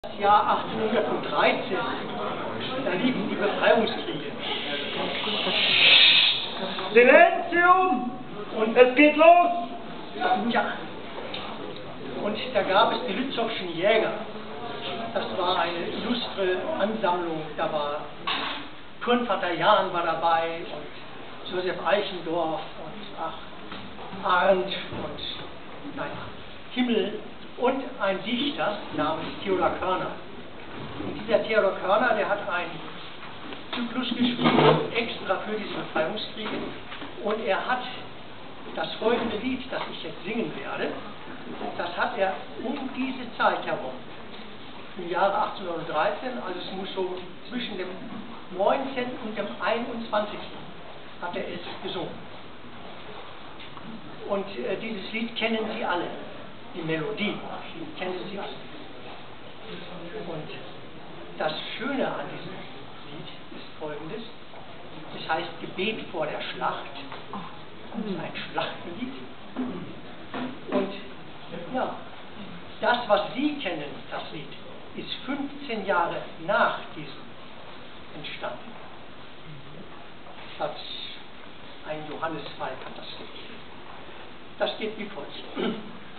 Das Jahr 1813, da liefen die Befreiungskriege. Silenzium! Und es geht los! Ja, und da gab es die Lützowschen Jäger. Das war eine illustre Ansammlung. Da war Turnvater Jahn war dabei und Josef Eichendorff und Arndt und Himmel und ein Dichter namens Theodor Körner. Und dieser Theodor Körner, der hat einen Zyklus geschrieben, extra für diese Befreiungskriege. Und er hat das folgende Lied, das ich jetzt singen werde, das hat er um diese Zeit herum, im Jahre 1813, also es muss so zwischen dem 19. und dem 21. hat er es gesungen. Und dieses Lied kennen Sie alle, die Melodie kennen Sie alle. Und das Schöne an diesem Lied ist folgendes, es heißt Gebet vor der Schlacht, es ist ein Schlachtenlied. Und ja, das, was Sie kennen, das Lied, ist 15 Jahre nach diesem entstanden. Das hat ein Johannes Falk hat das geschrieben. Das geht wie folgt.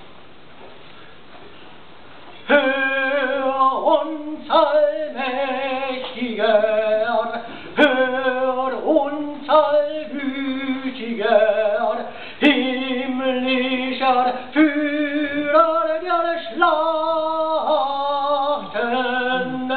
Hör uns, Allmächtiger, hör uns, Allgütiger, himmlischer Führer der Schlachten.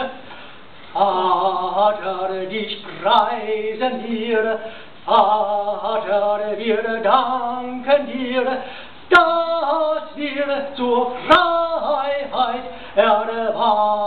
Vater, dich preisen wir, Vater, wir danken dir, dass wir zur Freiheit erwachen.